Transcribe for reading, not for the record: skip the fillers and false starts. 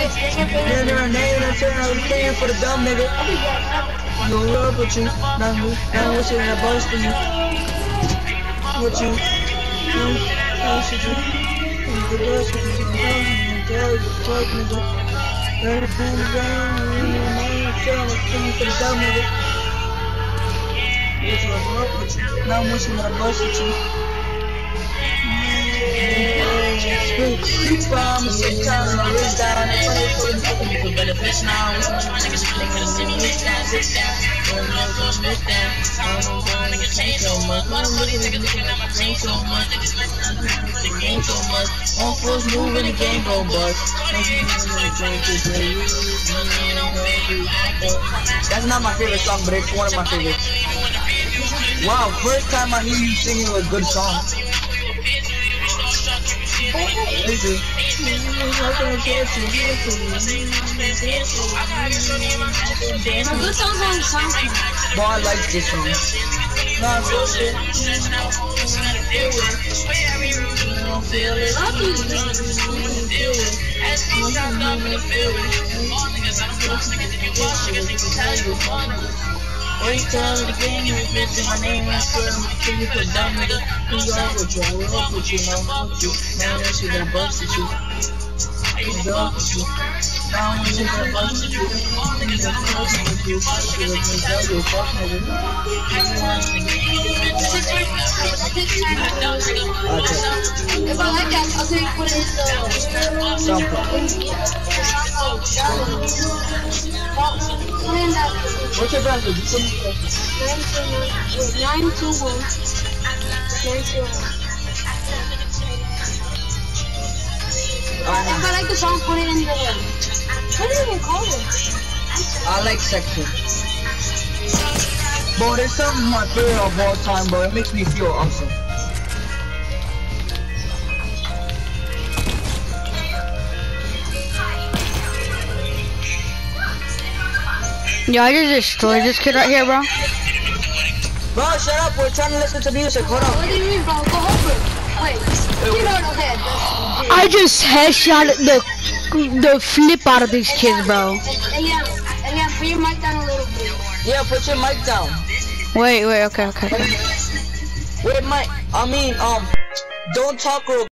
Then her name and turn out paying for the dumb nigga. You don't love with you, not me. Now what's in that bus for you? What you? What should you? The bus with you, tell you, fuck nigga. Let it be the rain, tell me for the dumb nigga. What you love with you? Now what's in that bus with you? Beach bomb, sit down, and wrist down, and funny for the fucking people, but the bitch now, what's my niggas fling with a city, sit down, going up, go smith down, I don't know, niggas change so much, all these niggas looking at my chain so much, niggas like the game so much, on force move in the game go bust, that's not my favorite song, but it's one of my favorites. Wow, first time I hear you singing a good song. Thank you. Good songs on SoundCloud. But I like this one. Nah, so shit. Every time of the game, you mention my name, I swear I'm gonna kill you for a dumb nigga. Who you are with you? I love with you, now I'm with you. Now that shit that bust at you. I used to dog with you. Now I'm shit that bust at you. Niggas that close with you. You look me tell you, fuck nigga. Everyone's in the game, you mention my name, I swear I'm gonna kill you for a dumb nigga. If I like that, I'll take put it in the what's your password? 921. If I like the song, put it in the what do you even call it? I like section. Bro, there's something my favorite of all time, bro. It makes me feel awesome. Yo, I just destroyed this kid right here, bro. Bro, shut up. We're trying to listen to music. Hold on. What do you mean, bro? Go over. Wait. Get out of head. I just headshot the flip out of these kids, bro. And yeah, put your mic down a little bit. Yeah, put your mic down. Wait, okay. Wait, Mike. Don't talk real